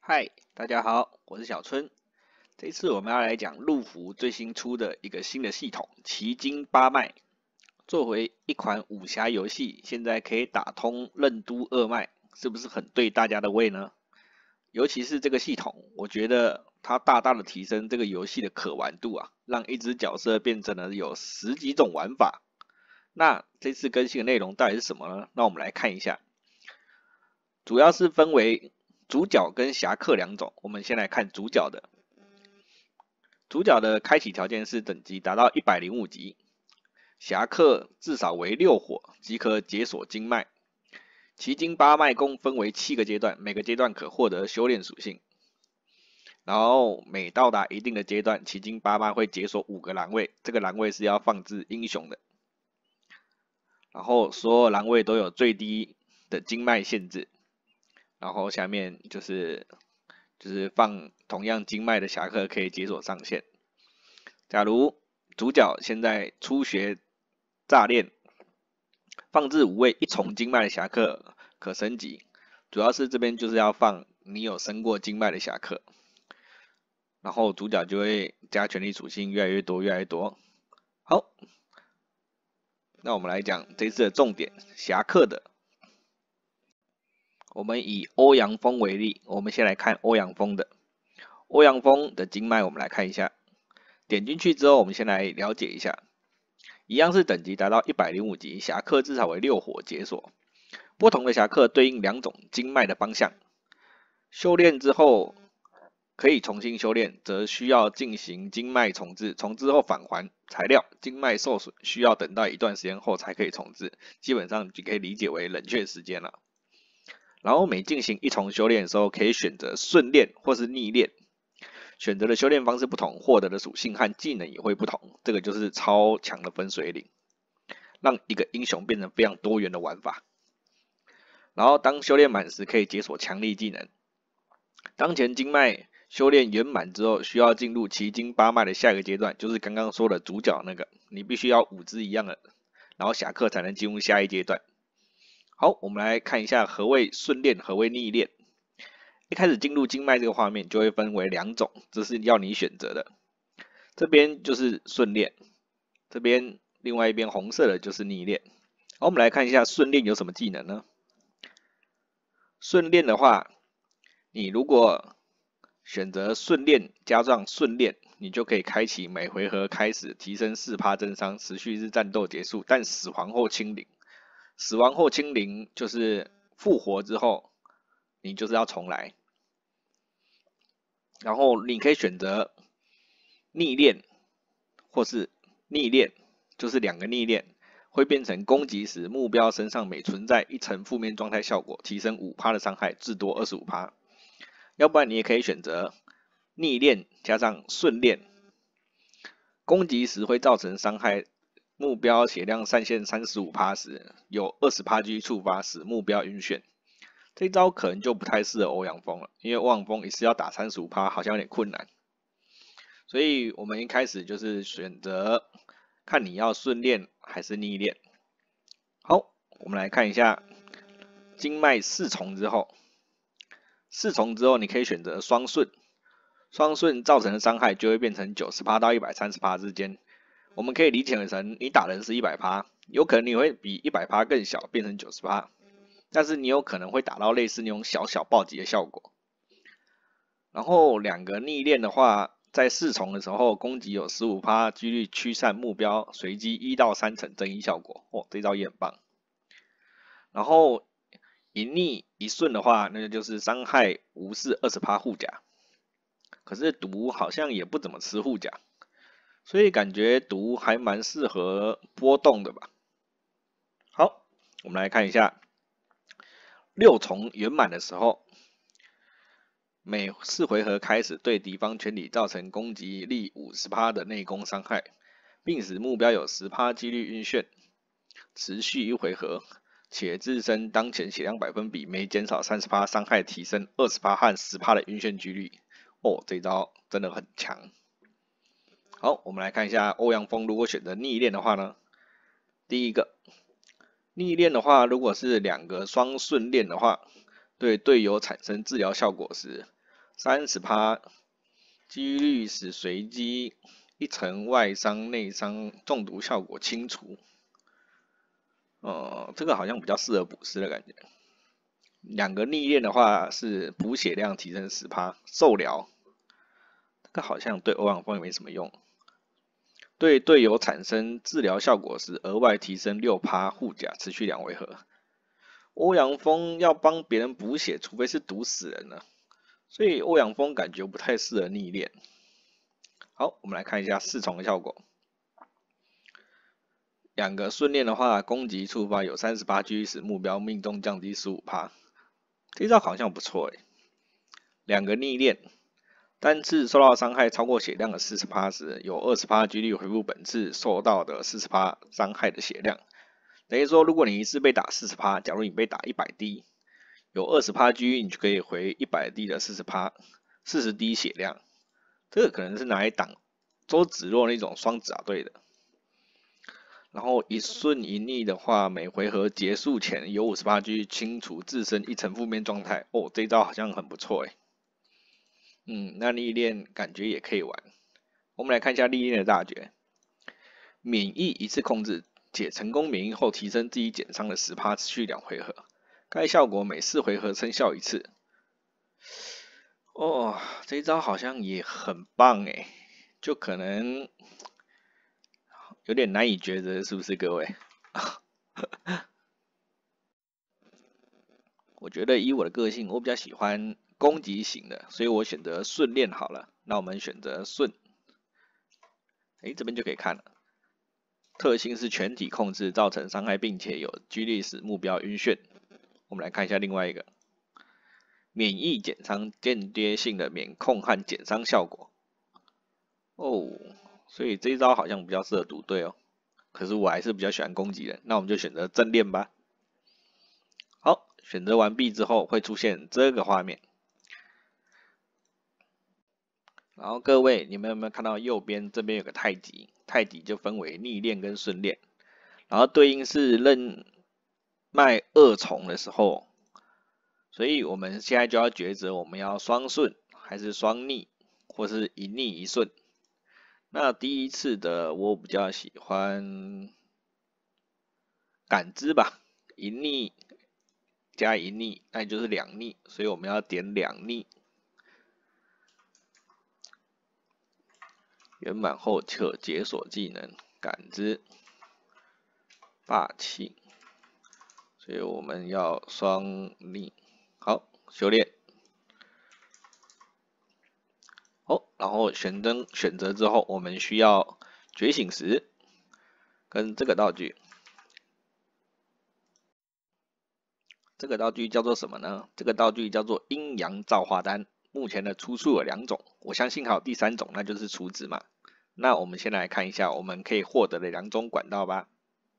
嗨，大家好，我是小春。这次我们要来讲陆服最新出的一个新的系统奇经八脉。作为一款武侠游戏，现在可以打通任督二脉，是不是很对大家的胃呢？尤其是这个系统，我觉得它大大的提升这个游戏的可玩度啊，让一只角色变成了有10几种玩法。那这次更新的内容到底是什么呢？那我们来看一下，主要是分为主角跟侠客两种。我们先来看主角的。主角的开启条件是等级达到105级，侠客至少为6火即可解锁经脉。奇经八脉共分为7个阶段，每个阶段可获得修炼属性。然后每到达一定的阶段，奇经八脉会解锁5个栏位，这个栏位是要放置英雄的。然后所有栏位都有最低的经脉限制。然后下面就是放同样经脉的侠客可以解锁上限。假如主角现在初学炸练，放置5位1重经脉的侠客可升级，主要是这边就是要放你有升过经脉的侠客，然后主角就会加权力属性越来越多越来越多。好，那我们来讲这次的重点，侠客的。我们以欧阳锋为例，我们先来看欧阳锋的。欧阳锋的经脉我们来看一下，点进去之后我们先来了解一下，一样是等级达到105级，侠客至少为6火解锁，不同的侠客对应2种经脉的方向，修炼之后可以重新修炼，则需要进行经脉重置，重置后返还材料，经脉受损需要等到一段时间后才可以重置，基本上就可以理解为冷却时间了。然后每进行1重修炼的时候，可以选择顺炼或是逆炼，选择的修炼方式不同，获得的属性和技能也会不同，这个就是超强的分水岭，让一个英雄变成非常多元的玩法。然后当修炼满时，可以解锁强力技能。当前经脉修炼圆满之后，需要进入奇经八脉的下一个阶段，就是刚刚说的主角那个，你必须要5只一样的，然后侠客才能进入下一阶段。好，我们来看一下何谓顺炼，何谓逆炼。一开始进入经脉这个画面就会分为2种，这是要你选择的。这边就是顺炼，这边另外一边红色的就是逆炼。好，我们来看一下顺炼有什么技能呢？顺炼的话，你如果选择顺炼加上顺炼，你就可以开启每回合开始提升4%增伤，持续至战斗结束，但死亡后清零。死亡后清零就是复活之后，你就是要重来。然后你可以选择逆炼或是逆炼，就是2个逆炼，会变成攻击时目标身上每存在1层负面状态效果，提升5%的伤害，至多25%。要不然你也可以选择逆炼加上顺炼，攻击时会造成伤害，目标血量上限35%时，有20%几率触发，使目标晕眩。这一招可能就不太适合欧阳锋了，因为欧阳锋一次要打35%，好像有点困难。所以我们一开始就是选择看你要顺炼还是逆炼。好，我们来看一下经脉4重之后，4重之后你可以选择双顺，双顺造成的伤害就会变成90%到130%之间。我们可以理解成你打人是100%，有可能你会比100%更小，变成90%，但是你有可能会打到类似那种小小暴击的效果。然后2个逆炼的话，在4重的时候，攻击有15%几率驱散目标，随机1到3成增益效果。哦，这招也很棒。然后一逆一顺的话，那就是伤害无视20%护甲。可是毒好像也不怎么吃护甲，所以感觉毒还蛮适合波动的吧。好，我们来看一下6重圆满的时候，每4回合开始对敌方全体造成攻击力50%的内攻伤害，并使目标有10%几率晕眩，持续1回合，且自身当前血量百分比每减少30%伤害提升20%和10%的晕眩几率。哦，这招真的很强。好，我们来看一下欧阳锋如果选择逆炼的话呢，第一个逆炼的话，如果是2个双顺炼的话，对队友产生治疗效果时， 30%，几率使随机1层外伤、内伤、中毒效果清除。这个好像比较适合补师的感觉。2个逆练的话是补血量提升10%，受疗，这个好像对欧阳锋也没什么用。对队友产生治疗效果时，额外提升6%护甲，持续2回合。欧阳锋要帮别人补血，除非是毒死人了，所以欧阳锋感觉不太适合逆练。好，我们来看一下4重的效果。2个顺练的话，攻击触发有30%几率使目标命中降低15%，这招好像不错诶。2个逆练。单次受到伤害超过血量的40%时，有20%几率恢复本次受到的40%伤害的血量。等于说，如果你一次被打40%，假如你被打100滴，有20%几率你就可以回100滴的40滴血量。这个可能是拿来挡周芷若那种双子啊队的。然后一顺一逆的话，每回合结束前有50%几率清除自身1层负面状态。这一招好像很不错诶。那历练感觉也可以玩。我们来看一下历练的大绝。免疫一次控制，且成功免疫后提升自己减伤的10%，持续2回合。该效果每4回合生效1次。这一招好像也很棒诶，就可能有点难以抉择，是不是各位？我觉得以我的个性，我比较喜欢攻击型的，所以我选择顺练好了。那我们选择顺，这边就可以看了。特性是全体控制，造成伤害，并且有几率使目标晕眩。我们来看一下另外一个，免疫减伤，间接性的免控和减伤效果。所以这一招好像比较适合赌队哦。可是我还是比较喜欢攻击人，那我们就选择正练吧。好，选择完毕之后会出现这个画面。然后各位，你们有没有看到右边这边有个太极？太极就分为逆练跟顺练，然后对应是任脉2重的时候，所以我们现在就要抉择我们要双顺还是双逆，或是一逆一顺。那第一次的我比较喜欢感知吧，一逆加一逆，那就是2逆，所以我们要点2逆。圆满后可解锁技能感知霸气，所以我们要双逆。好，修炼。然后选择之后，我们需要觉醒石跟这个道具。这个道具叫做什么呢？这个道具叫做阴阳造化丹。目前的出处有2种，我相信还有第3种，那就是储值嘛。那我们先来看一下我们可以获得的2种管道吧。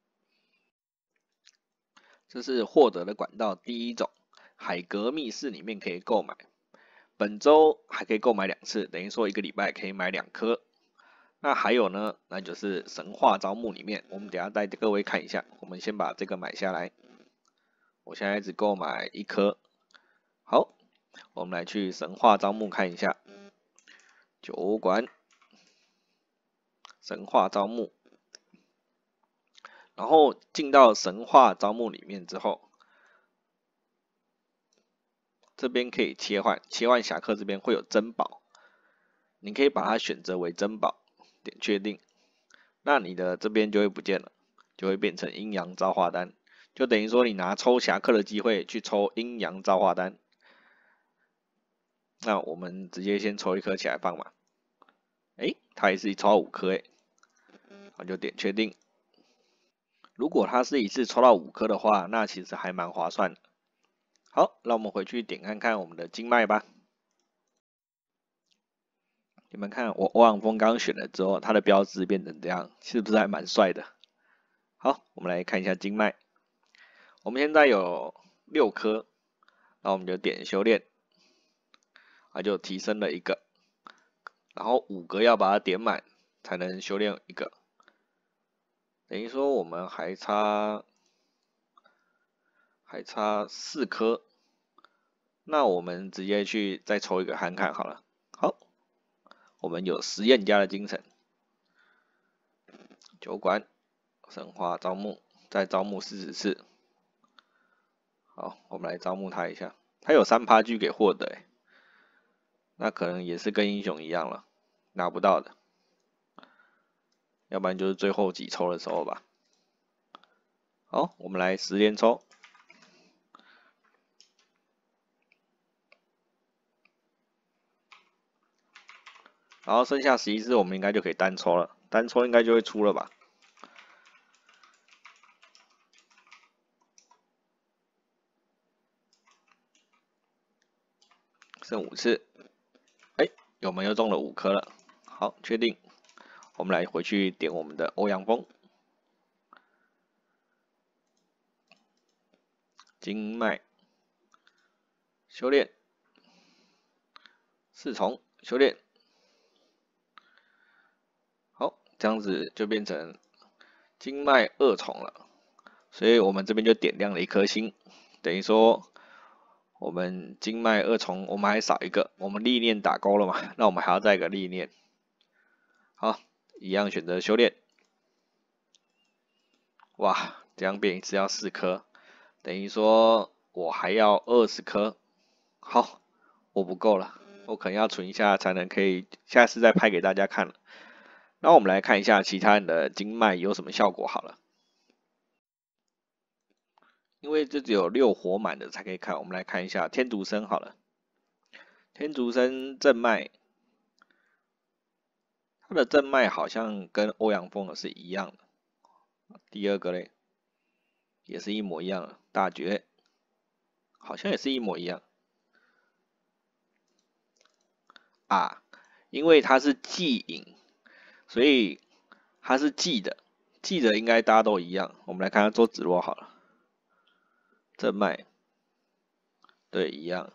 这是获得的管道第1种，海格密室里面可以购买。本周还可以购买2次，等于说1个礼拜可以买2颗。那还有呢，那就是神话招募里面，我们等一下带各位看一下。我们先把这个买下来，我现在只购买1颗。好，我们来去神话招募看一下，酒馆神话招募，然后进到神话招募里面之后，这边可以切换侠客这边会有珍宝，你可以把它选择为珍宝，点确定，那你的这边就会不见了，就会变成阴阳造化丹，就等于说你拿抽侠客的机会去抽阴阳造化丹。那我们直接先抽1颗起来放嘛，它也是抽到5颗我就点确定。如果它是一次抽到5颗的话，那其实还蛮划算的。好，那我们回去点看看我们的经脉吧。你们看我欧阳锋刚选了之后，它的标志变成这样，是不是还蛮帅的？好，我们来看一下经脉。我们现在有6颗，那我们就点修炼，就提升了1个，然后5个要把它点满才能修炼1个，等于说我们还差4颗。 那我们直接去再抽一个看看好了。好，我们有实验家的精神。酒馆神话招募，再招募40次。好，我们来招募他一下。他有3%给获得，那可能也是跟英雄一样了，拿不到的。要不然就是最后几抽的时候吧。好，我们来10连抽。然后剩下11次，我们应该就可以单抽了，单抽应该就会出了吧？剩5次，我们又中了5颗了。好，确定。我们来回去点我们的欧阳锋、经脉、修炼、4重修炼。好，这样子就变成经脉2重了，所以我们这边就点亮了1颗星，等于说我们经脉2重，我们还少一个，我们历练打勾了嘛，那我们还要再一个历练。好，一样选择修炼。哇，这样变一次要4颗，等于说我还要20颗。好，我不够了，我可能要存一下才能可以下次再拍给大家看了。那我们来看一下其他人的经脉有什么效果好了。因为这只有6火满的才可以看，我们来看一下天竺生好了。天竺生正脉，他的正脉好像跟欧阳锋的是一样的。第二个嘞，也是一模一样的。大绝好像也是一模一样啊，因为它是记影，所以它是记的，记的应该大家都一样。我们来看看周芷若好了，正脉，对，一样。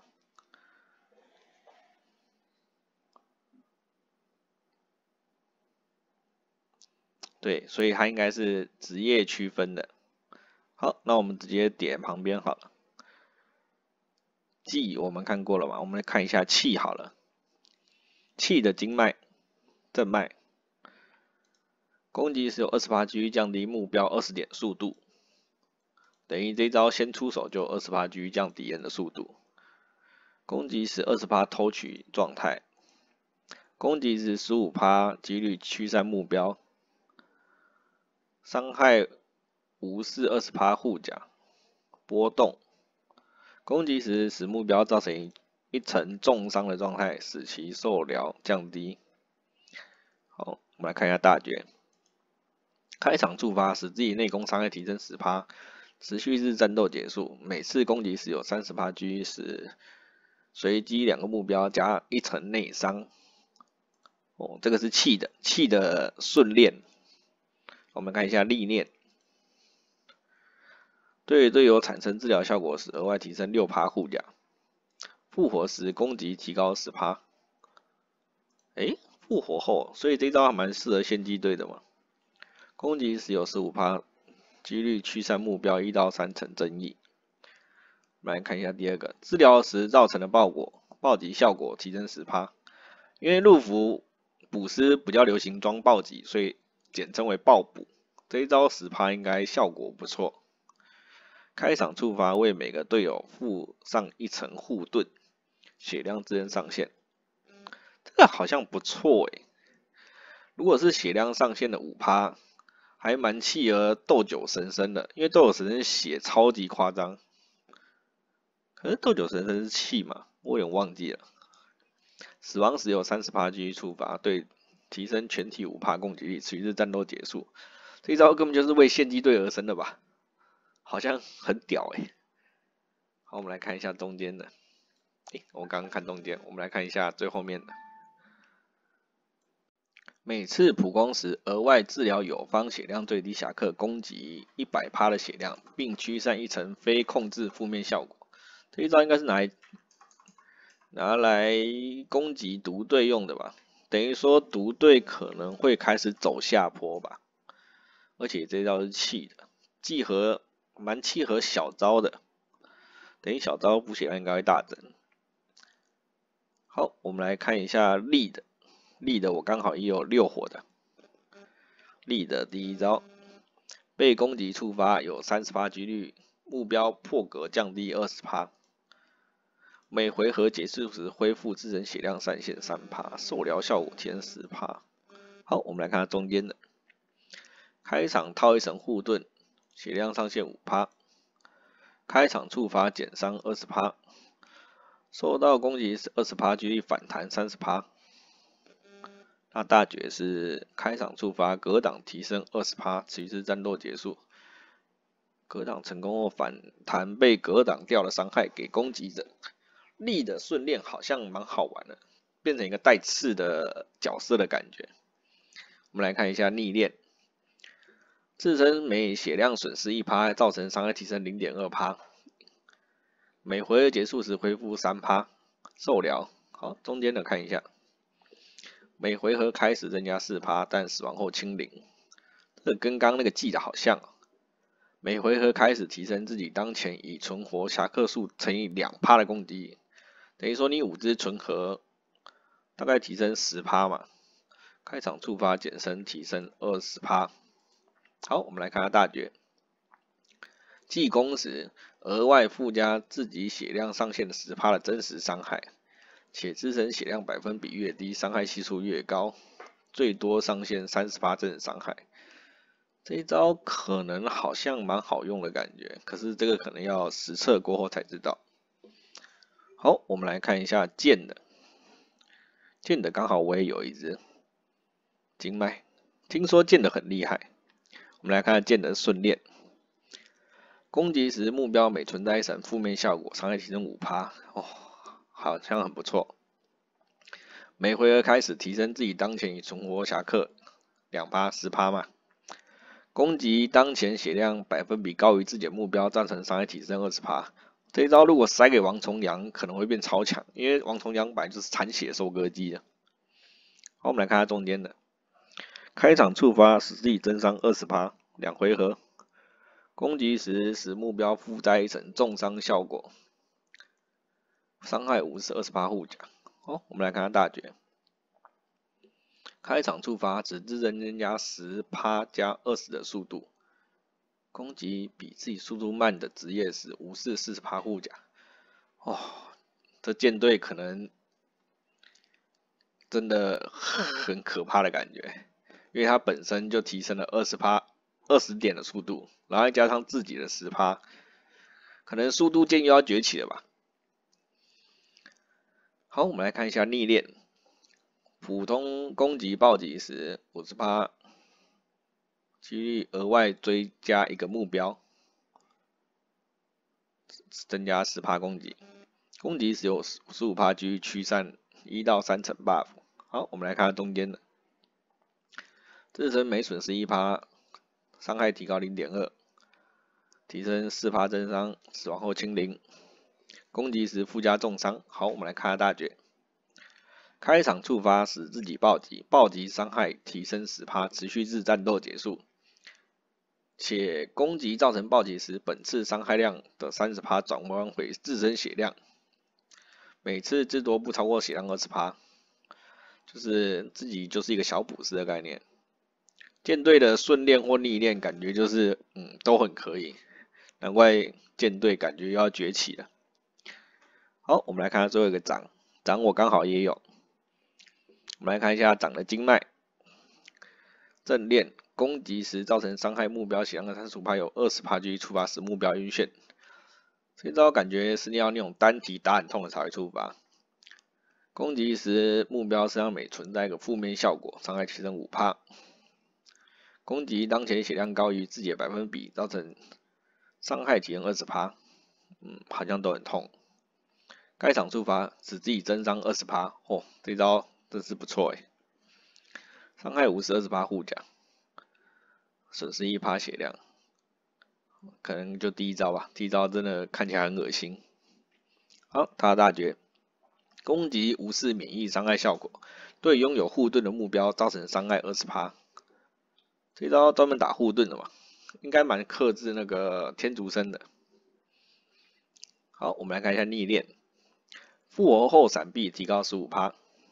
对，所以它应该是职业区分的。好，那我们直接点旁边好了。气我们看过了嘛？我们来看一下气好了。气的经脉，正脉，攻击时有28%几率降低目标20点速度，等于这招先出手就有28%几率降敌人的速度。攻击时20%偷取状态，攻击时15%几率驱散目标，伤害无视20%护甲，波动。攻击时使目标造成一层重伤的状态，使其受疗降低。好，我们来看一下大绝。开场触发，使自己内攻伤害提升10%，持续至战斗结束。每次攻击时有30%几率使随机2个目标加1层内伤。哦，这个是气的顺练。我们看一下历练。对队友产生治疗效果时，额外提升6%护甲。复活时攻击提高10%。复活后，所以这招还蛮适合献祭队的嘛。攻击时有15%几率驱散目标1到3层增益。我们来看一下第二个，治疗时造成的暴击效果提升10%。因为陆服补师比较流行装暴击，所以简称为暴补。这一招10%应该效果不错。开场触发为每个队友附上1层护盾，血量自身上限。这个好像不错如果是血量上限的5%，还蛮契合斗酒神僧的，因为斗酒神僧血超级夸张。可是斗酒神僧是气嘛？我有点忘记了。死亡时有30%几率触发，对，提升全体5%攻击力，持续至战斗结束。这一招根本就是为献祭队而生的吧？好像很屌好，我们来看一下中间的。我刚刚看中间，我们来看一下最后面的。每次普攻时，额外治疗友方血量最低侠客攻击100%的血量，并驱散1层非控制负面效果。这一招应该是拿来攻击独队用的吧？等于说独队可能会开始走下坡吧。而且这一招是气的，蛮契合小招的。等于小招补血量应该会大增。 好，我们来看一下力的我刚好也有6火的。力的第一招，被攻击触发有30%几率，目标破格降低20%。每回合结束时恢复自身血量上限3%，受疗效果提升10%。好，我们来看它中间的。开场套一层护盾，血量上限5%。开场触发减伤20%，受到攻击是20%几率反弹30%。那大绝是开场触发格挡提升20%，持续至战斗结束。格挡成功后反弹被格挡掉的伤害给攻击者。力的顺练好像蛮好玩的，变成一个带刺的角色的感觉。我们来看一下逆练，自身每血量损失1%，造成伤害提升0.2%，每回合结束时恢复3%，受疗。好，中间的看一下，每回合开始增加4%，但死亡后清零。这跟刚那个记得好像哦。每回合开始提升自己当前已存活侠客数乘以2%的攻击力，等于说你5只存活大概提升10%嘛。开场触发减伤提升20%。好，我们来看下大绝。技攻时额外附加自己血量上限的10%的真实伤害，且自身血量百分比越低，伤害系数越高，最多上限30%真实伤害。这一招可能好像蛮好用的感觉，可是这个可能要实测过后才知道。好，我们来看一下剑的。剑的刚好我也有一只经脉，听说剑的很厉害。我们来看剑的顺练。攻击时目标每存在一层负面效果，伤害提升5%，哦，好像很不错。每回合开始提升自己当前已存活侠客2%、10%嘛。攻击当前血量百分比高于自己的目标，造成伤害提升20%。这一招如果塞给王重阳，可能会变超强，因为王重阳本来就是残血收割机的。好，我们来看它中间的。开场触发使自己增伤20%，2回合。攻击时使目标附带一层重伤效果，伤害50%护甲。好，我们来看看大绝。开场触发只自身增加10%加20的速度，攻击比自己速度慢的职业时无视40%护甲。哦，这舰队可能真的很可怕的感觉，因为它本身就提升了20点的速度，然后再加上自己的10%，可能速度剑又要崛起了吧。好，我们来看一下逆练。普通攻击暴击时50%几率额外追加一个目标，增加10%攻击。攻击时有55%几率驱散1到3层 buff。好，我们来看看中间的。自身每损失1%，伤害提高0.2，提升4%增伤，死亡后清零。攻击时附加重伤。好，我们来看下大绝。开场触发使自己暴击，暴击伤害提升10%，持续至战斗结束。且攻击造成暴击时，本次伤害量的30%转换回自身血量，每次至多不超过血量20%，就是自己就是一个小补师的概念。舰队的顺练或逆练感觉就是都很可以，难怪舰队感觉要崛起了。好，我们来看看最后一个掌我刚好也有。我们来看一下掌的经脉。正练攻击时造成伤害目标血量的35%有20%几率触发使目标晕眩。这招感觉是要那种单体打很痛的才会触发。攻击时目标身上每存在一个负面效果，伤害提升5%。攻击当前血量高于自己的百分比，造成伤害提升20%。好像都很痛。开场触发使自己增伤20%，哦，这招真是不错诶。伤害50-20%护甲，损失1%血量，可能就第一招吧。第一招真的看起来很恶心。好，他大绝，攻击无视免疫伤害效果，对拥有护盾的目标造成伤害20%。这招专门打护盾的嘛，应该蛮克制那个天竺生的。好，我们来看一下逆练。 复活后闪避提高 15%，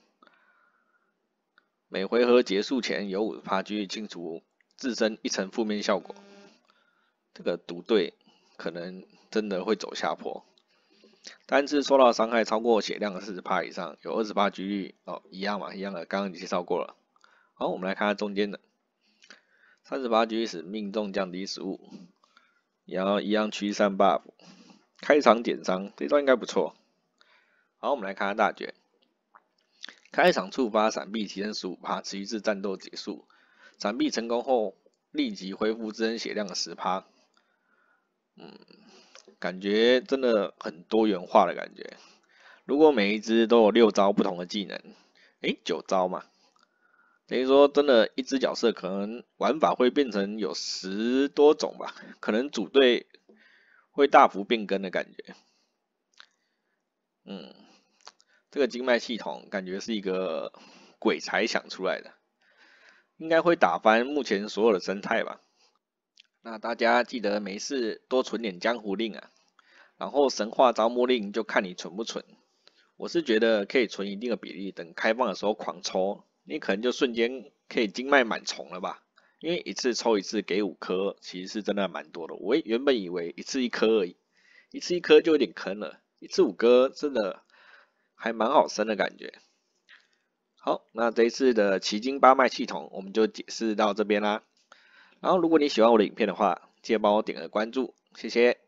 每回合结束前有 50% 几率清除自身一层负面效果。这个赌对可能真的会走下坡。单次受到伤害超过血量的 40% 以上，有 20% 几率一样嘛，一样的，刚刚介绍过了。好，我们来看看中间的，30% 几率使命中降低15%，然后一样驱散 buff， 开场减伤，这招应该不错。好，我们来看看大绝，开场触发闪避提升 15%， 持续至战斗结束。闪避成功后立即恢复自身血量的 10%。感觉真的很多元化的感觉。如果每一只都有6招不同的技能，9招嘛，等于说真的一只角色可能玩法会变成有10多种吧，可能组队会大幅变更的感觉。这个经脉系统感觉是一个鬼才想出来的，应该会打翻目前所有的生态吧。那大家记得没事多存点江湖令啊，然后神话招募令就看你存不存。我是觉得可以存一定的比例，等开放的时候狂抽，你可能就瞬间可以经脉满重了吧？因为一次抽一次给5颗，其实是真的蛮多的。我原本以为一次1颗而已，一次1颗就有点坑了，一次5颗真的还蛮好升的感觉。好，那这一次的奇经八脉系统我们就解释到这边啦。然后如果你喜欢我的影片的话，记得帮我点个关注，谢谢。